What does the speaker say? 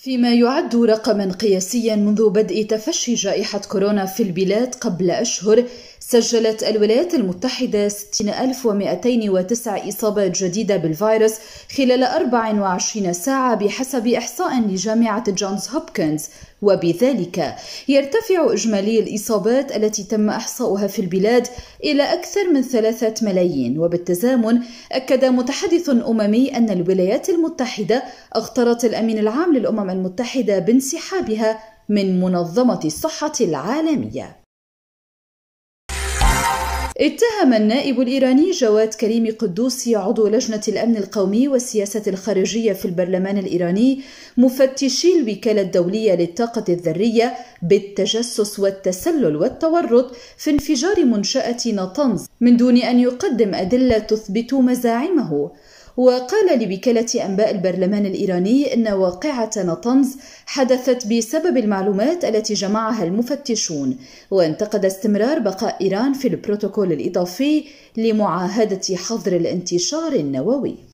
فيما يعد رقما قياسيا منذ بدء تفشي جائحة كورونا في البلاد قبل أشهر، سجلت الولايات المتحدة 60,209 إصابات جديدة بالفيروس خلال 24 ساعة بحسب إحصاء لجامعة جونز هوبكنز، وبذلك يرتفع إجمالي الإصابات التي تم إحصاؤها في البلاد إلى أكثر من 3 ملايين. وبالتزامن أكد متحدث أممي أن الولايات المتحدة أخطرت الأمين العام للأمم المتحدة بانسحابها من منظمة الصحة العالمية. اتهم النائب الإيراني جواد كريم قدوسي عضو لجنة الأمن القومي والسياسة الخارجية في البرلمان الإيراني مفتشي الوكالة الدولية للطاقة الذرية بالتجسس والتسلل والتورط في انفجار منشأة نطنز من دون أن يقدم أدلة تثبت مزاعمه. وقال لوكالة أنباء البرلمان الإيراني إن واقعة نطنز حدثت بسبب المعلومات التي جمعها المفتشون، وانتقد استمرار بقاء إيران في البروتوكول الإضافي لمعاهدة حظر الانتشار النووي.